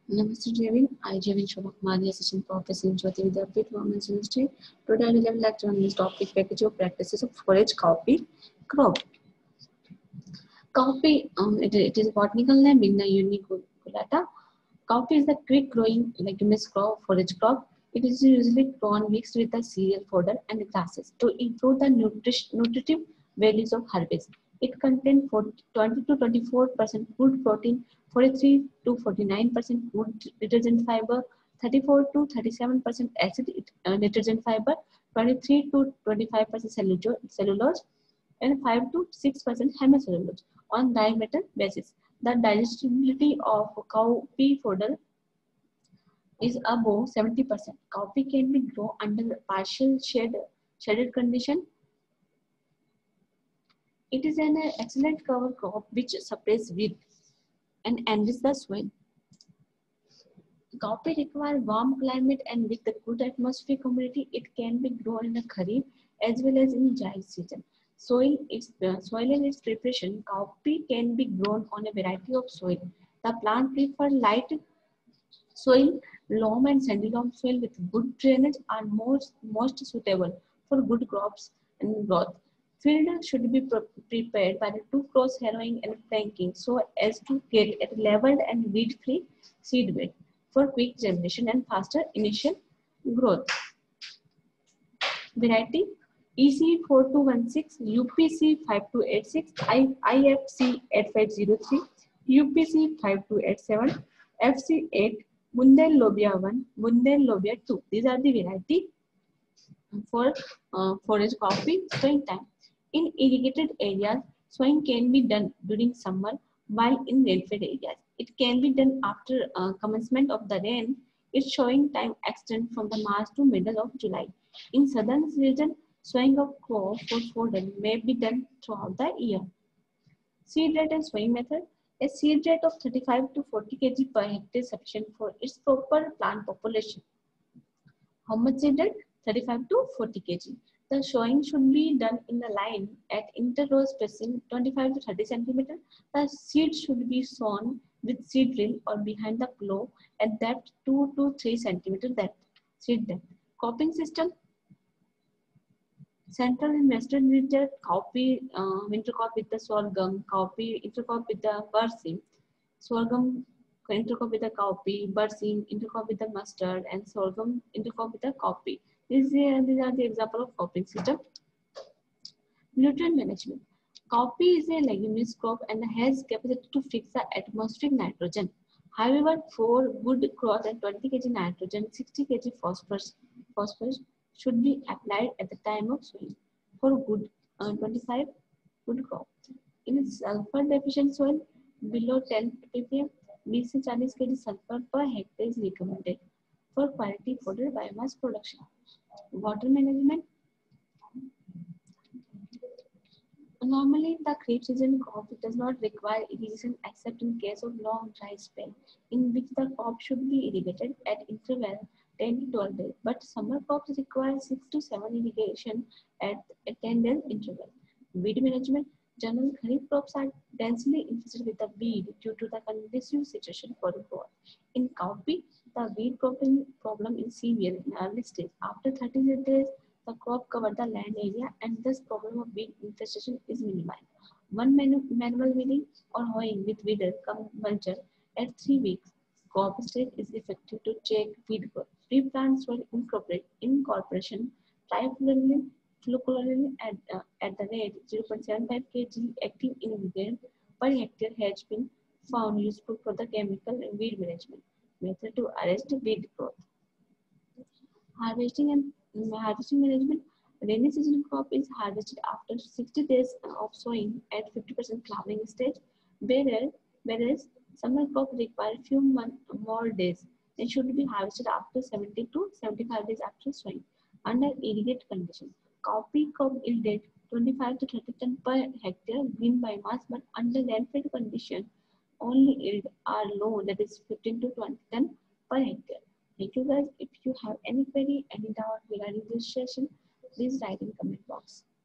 Namaste, Jevin. I, Jevin Shobhakumari, Assistant Professor in Jyoti Vidyapith, Women's University. Today, I will lecture on this topic: package of practices of forage copy crop. Copy, it is botanical name Vigna uniculata. Copy is the quick-growing leguminous crop, forage crop. It is usually grown mixed with the cereal fodder and grasses to improve the nutritive values of herbage. It contains 20 to 24% food protein, 43 to 49% food detergent fiber, 34 to 37% acid detergent fiber, 23 to 25% cellulose, and 5 to 6% hemicellulose on diameter basis. The digestibility of cowpea fodder is above 70%. Cowpea can be grown under partial shaded condition. It is an excellent cover crop which suppresses weed and enriches the soil. Cowpea requires warm climate and with a good atmospheric humidity, it can be grown in a kharif as well as in dry season. Soil and its preparation. Cowpea can be grown on a variety of soil. The plant prefers light soil, loam and sandy loam soil with good drainage are most suitable for good crops and growth. Field should be prepared by the two cross harrowing and planking so as to get a leveled and weed-free seed bed for quick germination and faster initial growth. Variety EC4216, UPC5286, IFC8503, UPC5287, FC8, Bundelobia 1, Bundelobia 2. These are the variety for forage coffee sowing time. In irrigated areas, sowing can be done during summer, while in rain-fed areas, it can be done after commencement of the rain. Its sowing time extends from the March to middle of July. In southern region, sowing of crop for fodder may be done throughout the year. Seed rate and sowing method. A seed rate of 35 to 40 kg per hectare is sufficient for its proper plant population. How much seed rate? 35 to 40 kg. The sowing should be done in a line at interrow spacing 25 to 30 centimeter. The seed should be sown with seed drill or behind the plow at depth 2 to 3 centimeter depth. Seed depth. Cropping system. Central and western region, cowpea intercrop with the sorghum, cowpea intercrop with the barsim, sorghum intercrop with the cowpea, barsim intercrop with the mustard, and sorghum intercrop with the cowpea. These are the example of cropping system. Nutrient management. Cowpea is a leguminous crop and has capacity to fix the atmospheric nitrogen. However, for good growth and 20 kg nitrogen, 60 kg phosphorus should be applied at the time of sowing for good 25 good crop. In sulfur deficient soil below 10 ppm, 20 से 40 kg sulfur per hectare is recommended for quality fodder biomass production. Water management. Normally, the Kharif season crop does not require irrigation except in case of long dry spell, in which the crop should be irrigated at interval 10 to 12 days. But summer crops require 6 to 7 irrigation at a 10-day interval. Weed management. General Kharif crops are densely infested with the weed due to the conducive situation for growth. In cowpea, the weed problem is severe in early stage. After 30 days, the crop covers the land area and this problem of weed infestation is minimized. One manual weeding or hoeing with weeder mulcher at 3 weeks crop stage is effective to check weed growth. Pre-plant soil incorporation trifluorine at the rate 0.75 kg active ingredient per hectare has been found useful for the chemical and weed management method to arrest weed growth. Harvesting management. Rainy season crop is harvested after 60 days of sowing at 50% flowering stage, whereas summer crop require few more days and should be harvested after 70 to 75 days after sowing. Under irrigated condition, cowpea crop yielded 25 to 30 ton per hectare green biomass, but under rain-fed condition, only yield are low, that is 15 to 20 ton per hectare. Thank you guys. If you have any query, any doubt regarding this session, please write in comment box.